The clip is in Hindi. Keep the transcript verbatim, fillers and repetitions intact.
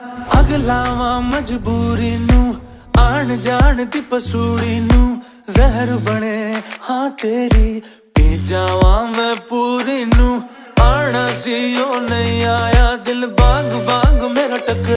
अगलावा मजबूरी नू आन जान दी पसूड़ी नू जहर बने हाँ तेरी पी जावा मैं पूरी नू आना सी ओ नहीं आया दिल बांग बांग मेरा टक